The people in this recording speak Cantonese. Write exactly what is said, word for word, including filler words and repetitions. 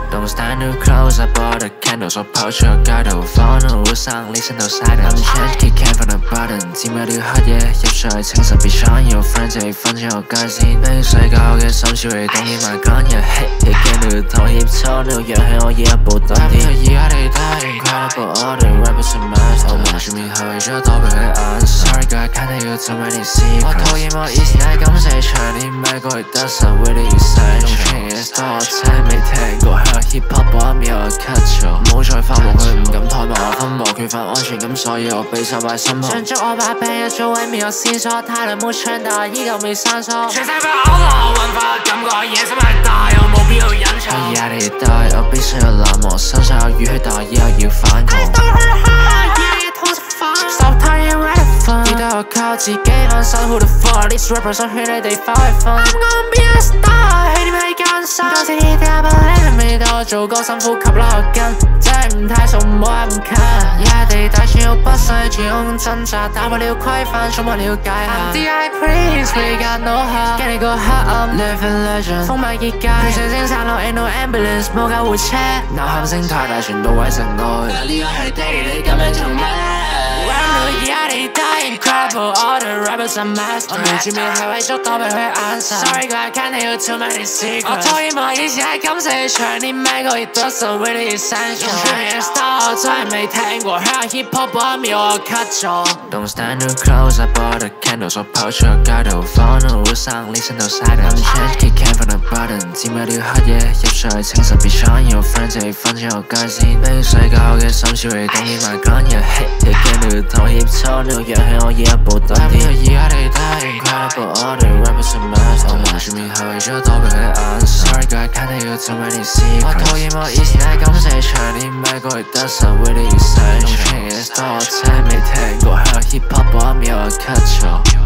Don't stand too close, I bought a candle 所跑出街道，放喺路上，你身到晒到。Change key cam from the button， 佔有條黑夜，入睡清晨別想要 friend 就分咗個界線。俾睡覺嘅心照你當面埋講嘢，嘿，你驚到頭協錯，你要讓我一步登天。而家你太 incredible， all the rappers are mad。我望住面係為咗躲避佢眼神。Sorry guy， can't tell you too many secrets。我討厭我以前係咁寫長年，每個月得十 really exciting。用 train 嘅 style 真未聽過，向 hip hop 播音有 cut 咗。唔好再發夢，佢唔敢怠慢我分佈，缺乏安全感，所以我被收喺身旁。想捉我把柄，一早毀滅我線索，太耐冇唱，但係依舊未生疏。全世界好多運化感覺，野心係大，我冇必要隱藏。我壓力大，我必須要冷漠，身上有語氣，但係以後要反抗。Stop turning relevant， 記得我靠自己揾手 Who the fuck these rappers 想勸你哋快去瞓。I'm gonna be a star， 起點係艱辛。嗰時啲打不靚未到，做歌辛苦吸落筋，真係唔太熟，唔好咁近。而家地帶全要不細，全用掙扎，打破了規範，衝破了界限。I'm the high priest，we got no heart， 經歷過黑暗 living legend， 風馬結界，佢上升散落 ain't no ambulance， 冇救護車。吶喊聲太大，傳到毀城外。呢個係 Daddy， 你咁樣做咩？ Yeah, they die incredible, all the rappers are master。 我望住面係為咗躲避佢眼神。Sorry guy, can't tell you too many secrets。 我討厭我以前係咁寫長年，每個月得十 really essential。 用 train 嘅 style 真係未聽過，向 hip hop 播音要我 cut 咗。Don't stand too close, I bought a candle 所跑出街道，放喺路上，你身到晒到。Change key cam from the button， 佔有條黑夜，入睡清晨別想要 friend 就分咗個界線。俾睡覺嘅心照你當面埋講嘢，嘿，你驚到頭協錯，你要讓我一步登天。而家你太 incredible， all the rappers are mad。 我望住面係為咗躲避佢眼神。Sorry guy, can't tell you too many secrets。 我討厭我以前係咁寫長年，每個月得十 really exciting。用 train 嘅 style 真係未聽過，向 hip hop 播音有我 cut 咗。